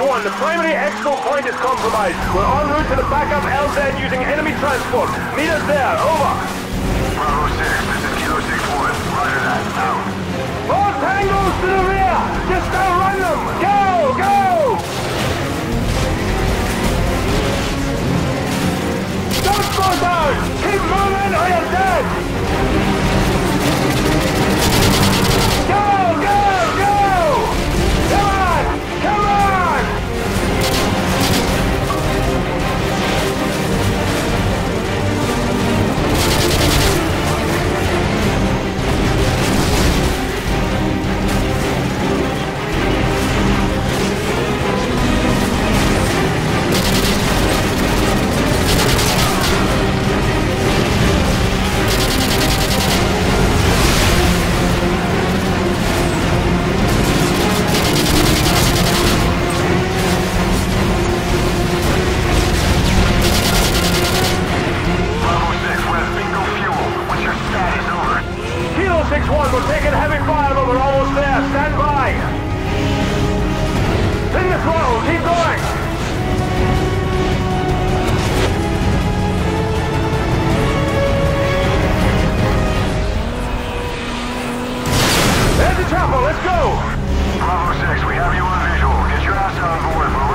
6-1, the primary expo point is compromised. We're en route to the backup LZ using enemy transport. Meet us there, over. Bravo 6, this is Kilo 6-1. Roger that, out. All tangos to the rear! Just outrun them! Go, go! Don't go down! Keep moving or you're dead! Go, go, go! Come on! Come on! We're taking heavy fire, but we're almost there. Stand by. Pin the throttle. Keep going. There's the chopper. Let's go. Bravo 6, we have you on visual. Get your ass on board. We're